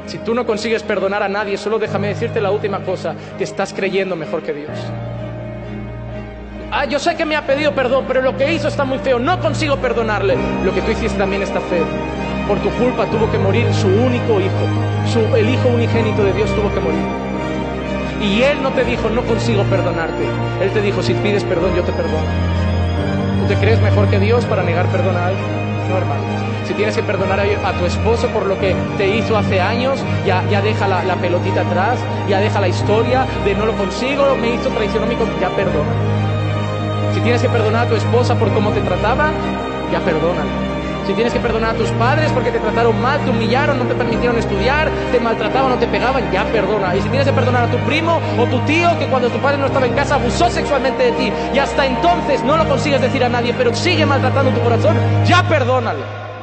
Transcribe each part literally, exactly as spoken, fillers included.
Si tú no consigues perdonar a nadie, solo déjame decirte la última cosa, que estás creyendo mejor que Dios. Ah, yo sé que me ha pedido perdón, pero lo que hizo está muy feo, no consigo perdonarle. Lo que tú hiciste también está feo. Por tu culpa tuvo que morir su único hijo, su, el hijo unigénito de Dios tuvo que morir. Y Él no te dijo, no consigo perdonarte. Él te dijo, si pides perdón, yo te perdono. ¿Tú te crees mejor que Dios para negar perdón a alguien? No, hermano. Si tienes que perdonar a, a tu esposo por lo que te hizo hace años, ya, ya deja la, la pelotita atrás, ya deja la historia de no lo consigo, me hizo traicionar mi con... ya perdona. Si tienes que perdonar a tu esposa por cómo te trataba, ya perdónala. Si tienes que perdonar a tus padres porque te trataron mal, te humillaron, no te permitieron estudiar, te maltrataban, no te pegaban, ya perdona. Y si tienes que perdonar a tu primo o tu tío que cuando tu padre no estaba en casa abusó sexualmente de ti y hasta entonces no lo consigues decir a nadie, pero sigue maltratando tu corazón, ya perdónalo.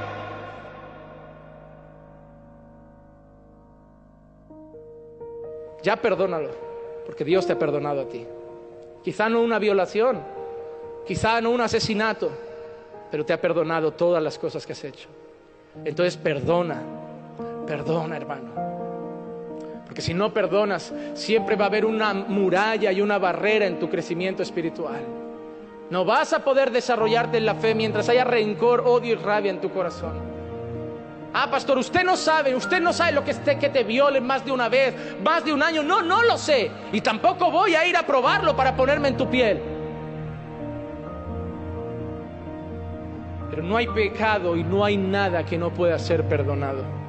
Ya perdónalo, porque Dios te ha perdonado a ti. Quizá no una violación, quizá no un asesinato, pero te ha perdonado todas las cosas que has hecho. Entonces perdona, perdona, hermano. Porque si no perdonas, siempre va a haber una muralla y una barrera en tu crecimiento espiritual. No vas a poder desarrollarte en la fe mientras haya rencor, odio y rabia en tu corazón. Ah, pastor, usted no sabe, usted no sabe lo que es que te violen más de una vez, más de un año. No, no lo sé. Y tampoco voy a ir a probarlo para ponerme en tu piel. Pero no hay pecado y no hay nada que no pueda ser perdonado.